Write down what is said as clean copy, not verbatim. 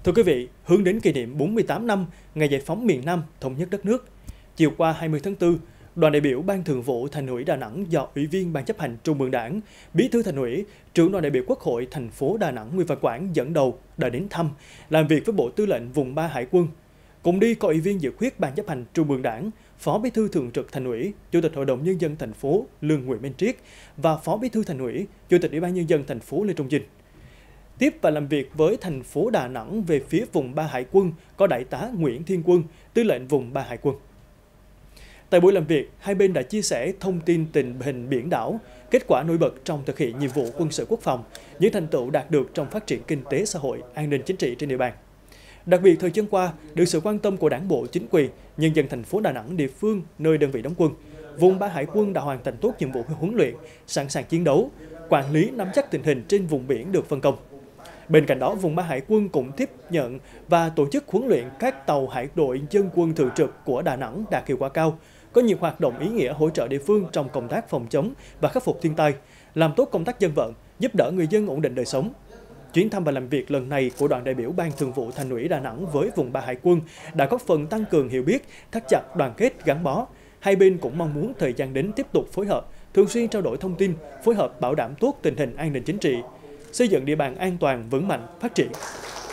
Thưa quý vị, hướng đến kỷ niệm 48 năm ngày giải phóng miền Nam thống nhất đất nước, chiều qua 20 tháng 4, đoàn đại biểu Ban Thường vụ Thành ủy Đà Nẵng do Ủy viên Ban chấp hành Trung ương Đảng, Bí thư Thành ủy, Trưởng đoàn đại biểu Quốc hội thành phố Đà Nẵng Nguyễn Văn Quảng dẫn đầu đã đến thăm, làm việc với Bộ Tư lệnh Vùng 3 Hải quân. Cùng đi có Ủy viên dự khuyết Ban chấp hành Trung ương Đảng, Phó Bí thư Thường trực Thành ủy, Chủ tịch Hội đồng Nhân dân thành phố Lương Nguyễn Minh Triết và Phó Bí thư Thành ủy, Chủ tịch Ủy ban Nhân dân thành phố Lê Trung Chinh. Tiếp và làm việc với thành phố Đà Nẵng về phía Vùng 3 Hải quân có Đại tá Nguyễn Thiên Quân, Tư lệnh Vùng 3 Hải quân. Tại buổi làm việc, hai bên đã chia sẻ thông tin tình hình biển đảo, kết quả nổi bật trong thực hiện nhiệm vụ quân sự quốc phòng, những thành tựu đạt được trong phát triển kinh tế xã hội, an ninh chính trị trên địa bàn. Đặc biệt thời gian qua, được sự quan tâm của Đảng bộ, chính quyền, nhân dân thành phố Đà Nẵng, địa phương nơi đơn vị đóng quân, Vùng 3 Hải quân đã hoàn thành tốt nhiệm vụ huấn luyện, sẵn sàng chiến đấu, quản lý nắm chắc tình hình trên vùng biển được phân công. Bên cạnh đó, Vùng 3 Hải quân cũng tiếp nhận và tổ chức huấn luyện các tàu hải đội dân quân thường trực của Đà Nẵng đạt hiệu quả cao, có nhiều hoạt động ý nghĩa hỗ trợ địa phương trong công tác phòng chống và khắc phục thiên tai, làm tốt công tác dân vận, giúp đỡ người dân ổn định đời sống. Chuyến thăm và làm việc lần này của đoàn đại biểu Ban Thường vụ Thành ủy Đà Nẵng với Vùng 3 Hải quân đã góp phần tăng cường hiểu biết, thắt chặt đoàn kết gắn bó. Hai bên cũng mong muốn thời gian đến tiếp tục phối hợp, thường xuyên trao đổi thông tin, phối hợp bảo đảm tốt tình hình an ninh chính trị, xây dựng địa bàn an toàn, vững mạnh, phát triển.